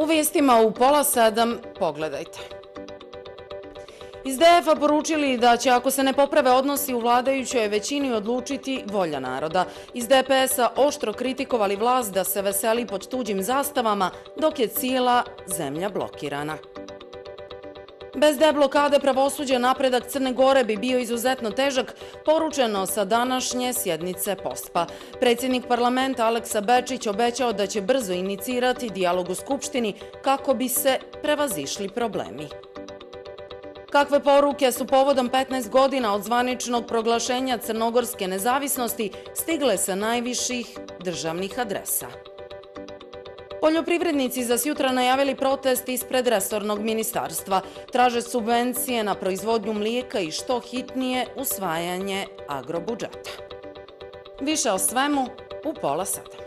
U vijestima u 6:30 pogledajte. Iz DF-a poručili da će, ako se ne poprave odnosi u vladajućoj većini, odlučiti volja naroda. Iz DPS-a oštro kritikovali vlast da se veseli pod tuđim zastavama, dok je cijela zemlja blokirana. Bez deblokade pravosuđa napredak Crne Gore bi bio izuzetno težak, poručeno sa današnje sjednice POSP-a. Predsjednik parlamenta Aleksa Bečić obećao da će brzo inicirati dijalog u Skupštini kako bi se prevazišli problemi. Kakve poruke su povodom 15 godina od zvaničnog proglašenja crnogorske nezavisnosti stigle sa najviših državnih adresa? Poljoprivrednici za sjutra najavili protest ispred resornog ministarstva. Traže subvencije na proizvodnju mlijeka i što hitnije usvajanje agrobudžeta. Više o svemu u 6:30.